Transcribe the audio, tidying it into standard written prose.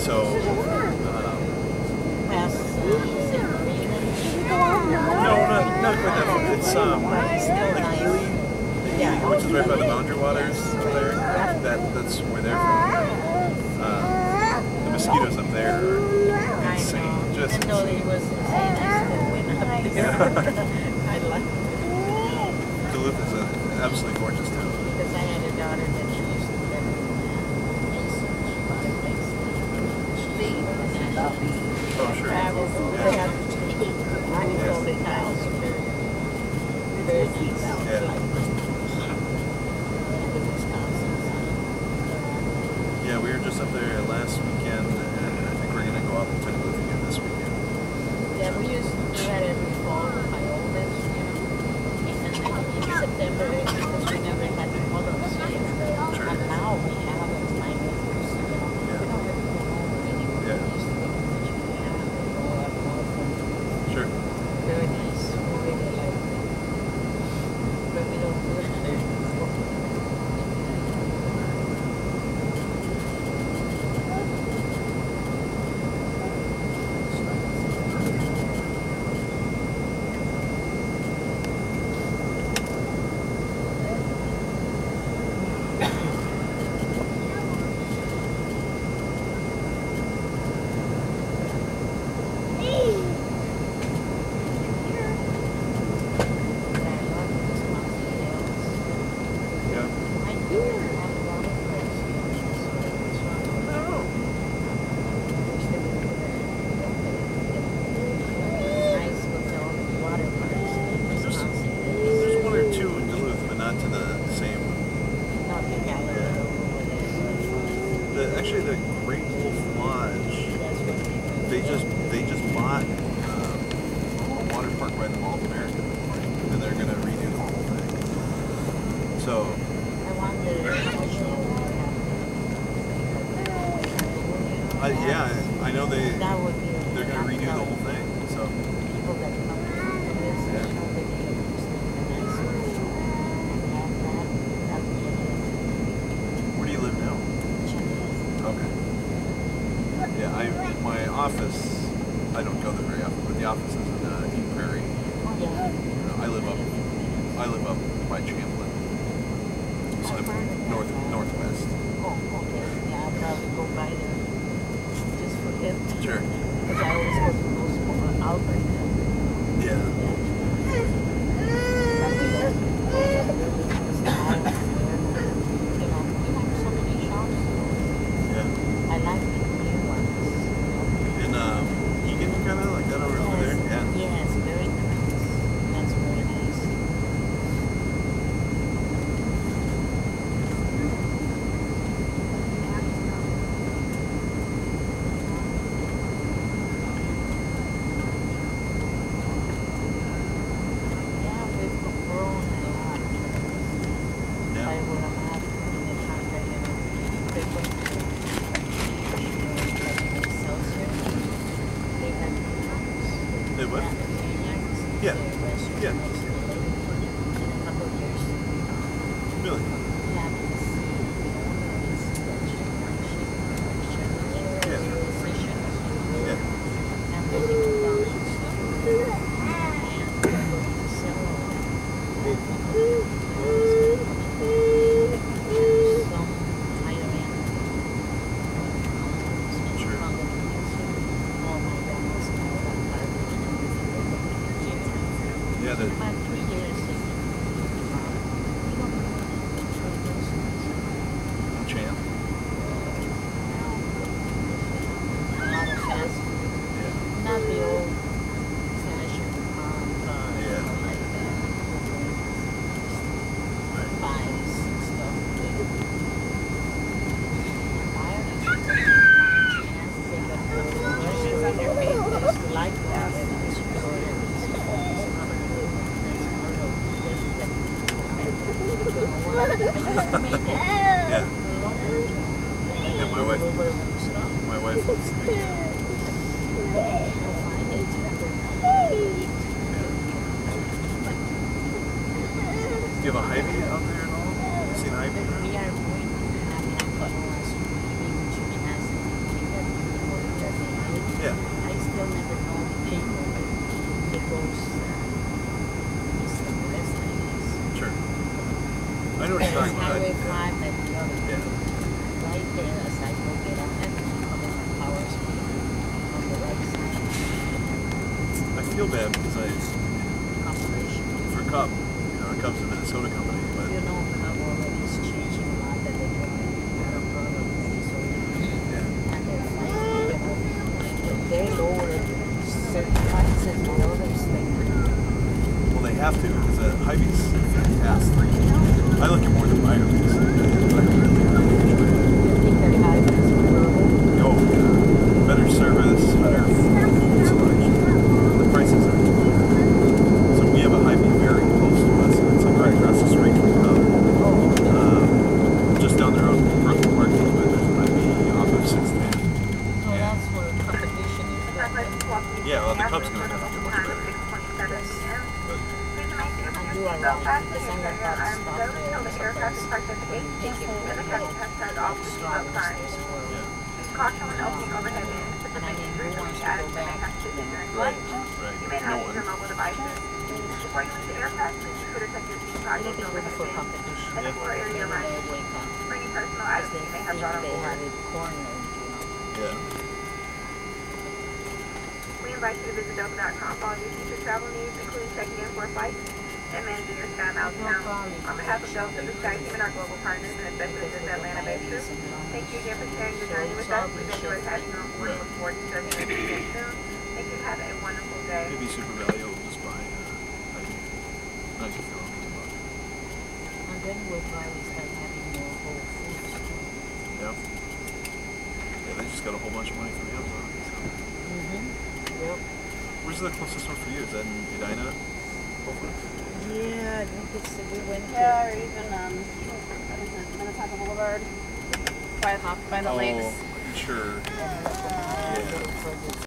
So, Past St. no, not quite that far. It's still like nice. Ely, Yeah. which is right by the Boundary Waters up there. That's where they're from. The mosquitoes up there are insane. Just even though it was insane, I still went up there. I liked it. Duluth is an absolutely gorgeous town. Because I had a daughter that she used to live in, so she bought a place. Oh, sure. Traveled over there. I go to towns. Very nice. Yeah. Yeah, we were just up there last weekend, and I think we're going to go up to Duluth again this weekend. Yeah, we used to do that every fall with my oldest, and then in September, because we never had the colors here. Sure. And now we have it, my neighbors, we don't have to go home anymore. Yeah. We used to go to Virginia and go up north. Sure. Very nice, we really like it. But we don't do it there. Actually, the Great Wolf Lodge, they just bought a water park by the Mall of America, and they're going to redo the whole thing. So, yeah, I know they're going to redo the whole thing. So, where do you live now? Okay. Yeah, my office, I don't go there very often, but the office is in Eden Prairie. I live up by Champlin, so I'm northwest. Oh, okay. Yeah, I'll probably go by there just for him. Sure. Because I always go to those Albert. I like the new ones. And Egan, kind of like that over there? Yeah. Yes, very nice. That's very nice. Yeah, we've grown a lot. Yeah. I would imagine in the country, They what? Yeah. Yeah. In a couple of years. Really? Yeah, because Yeah. Yeah. and they can down and sell some higher end. Sure. All my grandma's Yeah, about 3 years. Champ. A lot of fast food. Yeah. Not the old finisher Yeah. like that. Right. Pies and stuff. Like that. Yeah. Yeah, my wife loves to make that. Do you have a Hy-Vee out there at all? Have you seen Hy-Vee? We are going to have one last week. Jimmy has it. feel bad because Competition. for Cub, Cub's a Minnesota company, but You know, Cub already is changing a lot that they're doing a product so yeah. and they're finding they lower certain prices or others they Well, they have to because Hy-Vee's fantastic. I like it more than Hy-Vee's. think they're high Yo, better service, better food selection. The prices are. So we have a Hy-Vee very close to us. It's like right across the street from Cub. Just down there on Brooklyn Park a little bit, there's a Hy-Vee off of 610. So that's where competition is better. Yeah, well, the Cub's going to have to get much better. But I do a lot because I have got stuff there sometimes when you take it from the strong business world. yeah, Caution when opening overhead bins, And because I they mean, may who wants to items go that may back? have chips during right, flight. right. You may No not use one. your mobile devices. Before you leave the aircraft, please be sure to check your seat pockets It'll be and good overhead for bins competition. and the floor area Maybe around they you. wake up For any personal because items they you may think have brought on they board. have it cornered. Yeah. We invite you to visit Dover.com for all your future travel needs, including checking in for a flight and managing your SkyMiles No account. problem. On behalf of Delta, the Sky Team, and our global partners, and especially this Atlanta-based group, thank you again for sharing your journey with us. We've enjoyed having you on board and look forward to serving you again soon. Thank you. Have a wonderful day. Maybe Super Value will just buy Hy-Vee. Not if you feel too much. And then we'll probably start having more whole foods too. Yeah. Yeah, they just got a whole bunch of money from Amazon. So. Yep. Where's the closest store for you? Is that in Edina? Hopefully. Yeah, I think it's we went to. Yeah, or even what is it, Minnetonka Boulevard, by the lakes. Sure. Yeah.